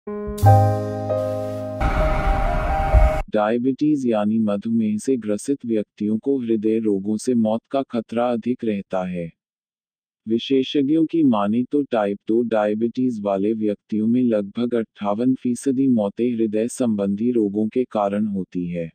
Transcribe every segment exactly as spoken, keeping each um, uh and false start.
Diabetes यानी मधुमेह से ग्रसित व्यक्तियों को हृदय रोगों से मौत का खतरा अधिक रहता है। विशेषज्ञों की माने तो टाइप दो डायबिटीज वाले व्यक्तियों में लगभग अट्ठावन फीसदी मौतें हृदय संबंधी रोगों के कारण होती है।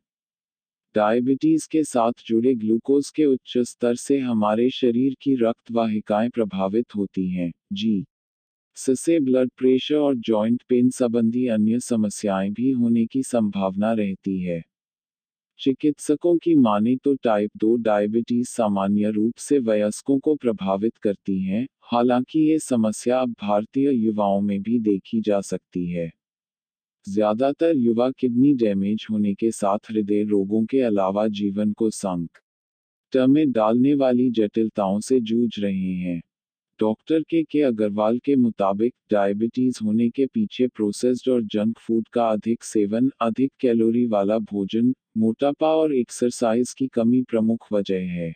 डायबिटीज के साथ जुड़े ग्लूकोज के उच्च स्तर से हमारे शरीर की रक्त वाहिकाएं प्रभावित होती हैं, जी इससे ब्लड प्रेशर और जॉइंट पेन संबंधी अन्य समस्याएं भी होने की संभावना रहती है। चिकित्सकों की माने तो टाइप दो डायबिटीज सामान्य रूप से वयस्कों को प्रभावित करती हैं, हालांकि ये समस्या अब भारतीय युवाओं में भी देखी जा सकती है। ज्यादातर युवा किडनी डैमेज होने के साथ हृदय रोगों के अलावा जीवन को संकट में डालने वाली जटिलताओं से जूझ रहे हैं। डॉक्टर के के अग्रवाल के मुताबिक डायबिटीज होने के पीछे प्रोसेस्ड और जंक फूड का अधिक सेवन, अधिक कैलोरी वाला भोजन, मोटापा और एक्सरसाइज की कमी प्रमुख वजह है।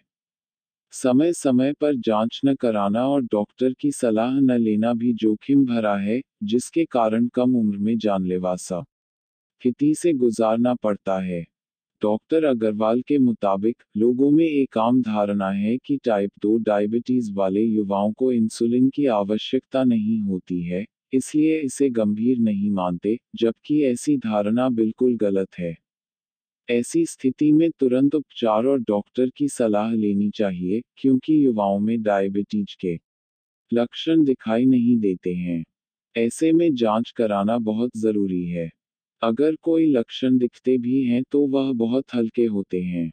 समय समय पर जांच न कराना और डॉक्टर की सलाह न लेना भी जोखिम भरा है, जिसके कारण कम उम्र में जानलेवा स्थिति से गुजारना पड़ता है। डॉक्टर अग्रवाल के मुताबिक, लोगों में एक आम धारणा है कि टाइप दो डायबिटीज वाले युवाओं को इंसुलिन की आवश्यकता नहीं होती है, इसलिए इसे गंभीर नहीं मानते, जबकि ऐसी धारणा बिल्कुल गलत है। ऐसी स्थिति में तुरंत उपचार और डॉक्टर की सलाह लेनी चाहिए, क्योंकि युवाओं में डायबिटीज के लक्षण दिखाई नहीं देते हैं। ऐसे में जांच कराना बहुत ज़रूरी है। अगर कोई लक्षण दिखते भी हैं तो वह बहुत हल्के होते हैं।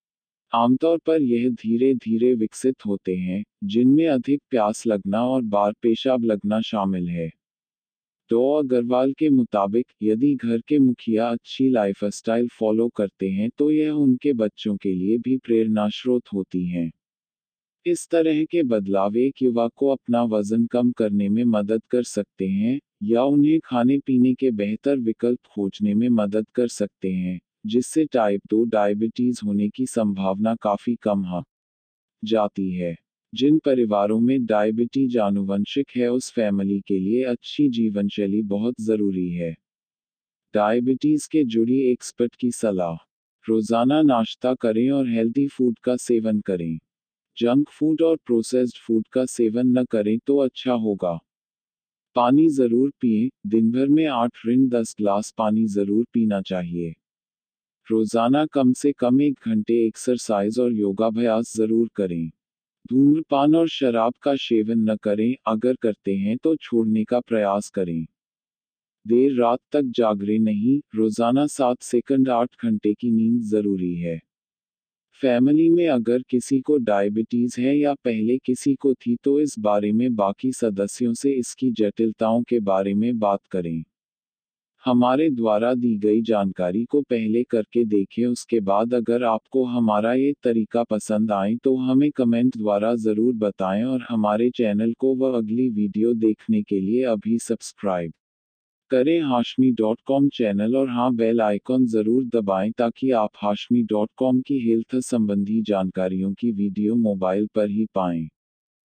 आमतौर पर यह धीरे धीरे विकसित होते हैं, जिनमें अधिक प्यास लगना और बार पेशाब लगना शामिल है। डॉ अग्रवाल के मुताबिक, यदि घर के मुखिया अच्छी लाइफस्टाइल फॉलो करते हैं तो यह उनके बच्चों के लिए भी प्रेरणा स्रोत होती हैं। इस तरह के बदलाव एक युवा को अपना वजन कम करने में मदद कर सकते हैं, या उन्हें खाने पीने के बेहतर विकल्प खोजने में मदद कर सकते हैं, जिससे टाइप दो डायबिटीज होने की संभावना काफ़ी कम हो जाती है। जिन परिवारों में डायबिटीज आनुवंशिक है उस फैमिली के लिए अच्छी जीवनशैली बहुत ज़रूरी है। डायबिटीज के जुड़ी एक्सपर्ट की सलाह। रोज़ाना नाश्ता करें और हेल्दी फूड का सेवन करें। जंक फूड और प्रोसेस्ड फूड का सेवन न करें तो अच्छा होगा। पानी ज़रूर पिएं, दिन भर में आठ से दस ग्लास पानी ज़रूर पीना चाहिए। रोज़ाना कम से कम एक घंटे एक्सरसाइज और योगाभ्यास ज़रूर करें। धूम्रपान और शराब का सेवन न करें, अगर करते हैं तो छोड़ने का प्रयास करें। देर रात तक जागरे नहीं, रोज़ाना सात से आठ घंटे की नींद ज़रूरी है। फैमिली में अगर किसी को डायबिटीज है या पहले किसी को थी तो इस बारे में बाकी सदस्यों से इसकी जटिलताओं के बारे में बात करें। हमारे द्वारा दी गई जानकारी को पहले करके देखें, उसके बाद अगर आपको हमारा ये तरीका पसंद आए तो हमें कमेंट द्वारा ज़रूर बताएं और हमारे चैनल को व अगली वीडियो देखने के लिए अभी सब्सक्राइब करें हाशमी डॉट कॉम चैनल और हाँ बेल आइकॉन ज़रूर दबाएं ताकि आप हाशमी डॉट कॉम की हेल्थ संबंधी जानकारियों की वीडियो मोबाइल पर ही पाएं।